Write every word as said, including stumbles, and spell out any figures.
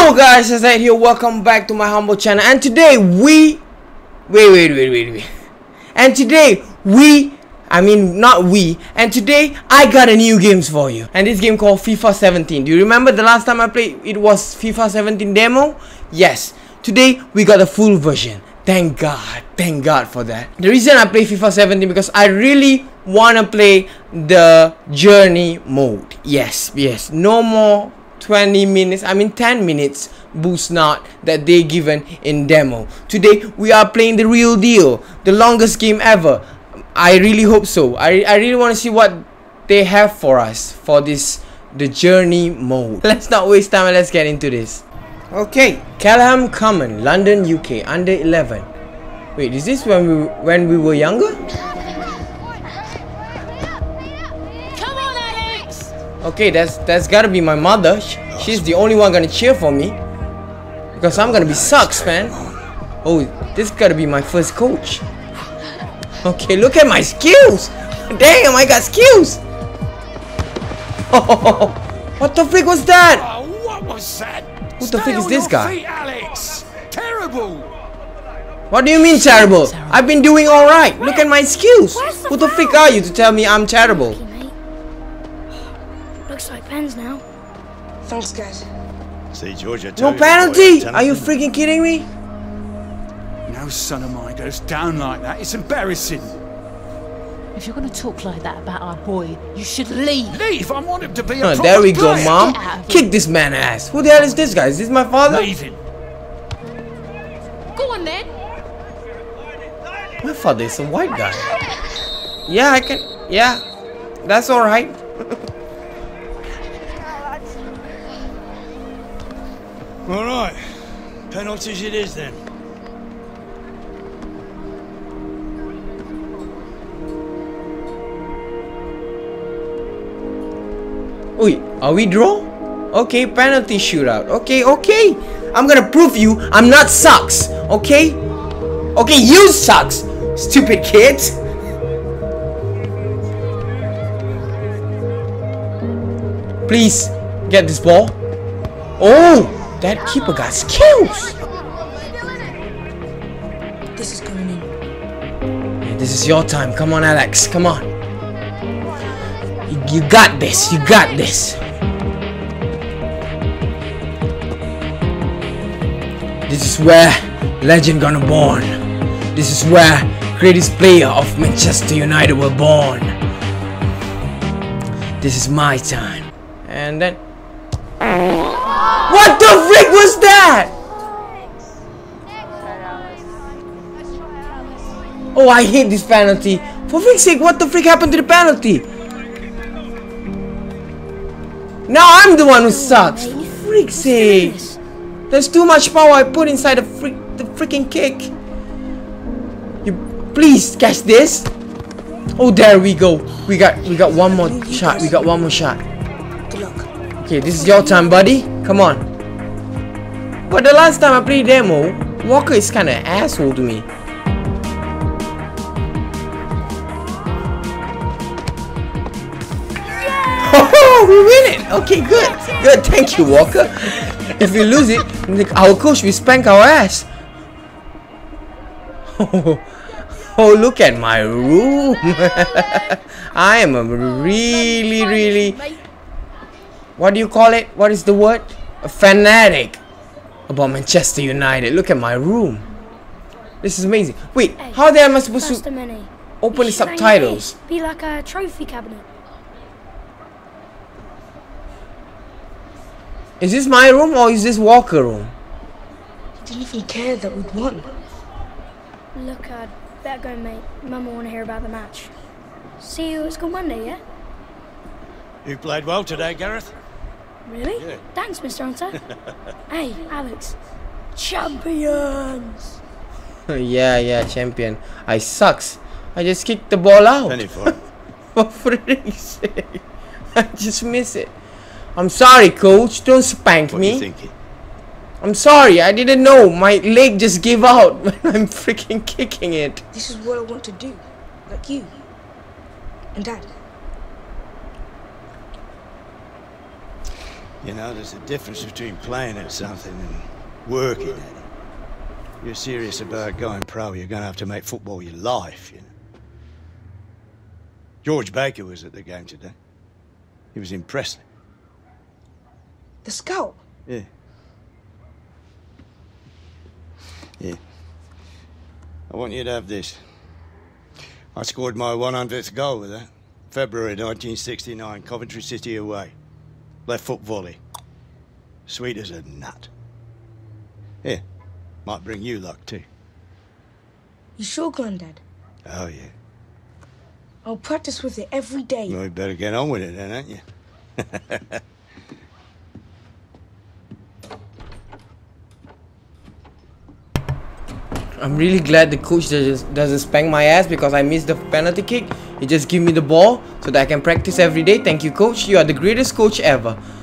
Hello guys, Syzd here, welcome back to my humble channel, and today we wait wait wait wait wait and today we I mean not we and today I got a new games for you, and this game called FIFA seventeen. Do you remember the last time I played it was FIFA seventeen demo? Yes, today we got a full version. Thank God, thank God for that. The reason I play FIFA seventeen because I really wanna play the journey mode. Yes, yes, no more twenty minutes, I mean ten minutes boost not that they given in demo. Today we are playing the real deal, the longest game ever. I really hope so. I, I really want to see what they have for us for this the journey mode. Let's not waste time and let's get into this. Okay, Kelham Common, London, U K, under eleven. Wait, is this when we when we were younger? Okay, that's that's gotta be my mother. She's the only one gonna cheer for me because I'm gonna be sucks, man. Oh, this gotta be my first coach. Okay, look at my skills. Damn, I got skills. Oh, what the freak was that? Oh, what was that? Who the freak is this guy? Feet, Alex. Terrible. What do you mean terrible? I've been doing all right. Look at my skills. Who the freak are you to tell me I'm terrible? Looks like pens now. Thanks, guys. See, Georgia. No penalty? Are you freaking kidding me? No son of mine goes down like that. It's embarrassing. If you're going to talk like that about our boy, you should leave. Leave. I want him to be a Oh, proper there we go, player. mom. Kick this man ass. Who the hell is this guy? Is this my father? Leave him. Go on then. My father is a white guy. Yeah, I can. Yeah, that's all right. All right, penalties it is then. Wait, are we draw? Okay, penalty shootout. Okay, okay. I'm gonna prove you I'm not sucks. Okay? Okay, you sucks, stupid kids. Please, get this ball. Oh! That keeper got skills. This is going in. Yeah, this is your time. Come on, Alex. Come on. You, you got this. You got this. This is where legend gonna born. This is where greatest player of Manchester United were born. This is my time. And then. What the frick was that? Oh, I hate this penalty. For frick's sake, what the frick happened to the penalty? Now I'm the one who sucks. For frick's sake. There's too much power I put inside the frick the freaking kick. You please catch this. Oh, there we go. We got we got one more shot. We got one more shot. Good luck. Okay, this is your time, buddy. Come on. But the last time I played demo, Walker is kind of an asshole to me. Oh, we win it. Okay, good. Good. Thank you, Walker. If we lose it, our coach will spank our ass. Oh, oh look at my room. I am a really, really... What do you call it? What is the word? A fanatic about Manchester United. Look at my room. This is amazing. Wait, Hey, how the hell am I supposed to mini. open the You should subtitles? Be like a trophy cabinet. Is this my room or is this Walker room? Didn't even care that we'd won. Look, I'd better go, mate. Mum will want to hear about the match. See you at school Monday, yeah? You played well today, Gareth. Really? Yeah. Thanks, Mister Hunter. Hey, Alex. Champions! Yeah, yeah, champion. I sucks. I just kicked the ball out. Penny for it. For frick's sake. I just miss it. I'm sorry, coach. Don't spank What me. are you thinking? I'm sorry. I didn't know. My leg just gave out when I'm freaking kicking it. This is what I want to do. Like you. And Dad. You know, there's a difference between playing at something and working at it. If you're serious about going pro, you're going to have to make football your life, you know. George Baker was at the game today. He was impressive. The scout? Yeah. Yeah. I want you to have this. I scored my one hundredth goal with that. February nineteen sixty-nine, Coventry City away. Left foot volley. Sweet as a nut. Here, might bring you luck too. You sure, Grandad? Oh, yeah. I'll practice with it every day. Well, you better get on with it then, ain't you? I'm really glad the coach doesn't, doesn't spank my ass because I missed the penalty kick. He just give me the ball so that I can practice every day. Thank you, coach. You are the greatest coach ever.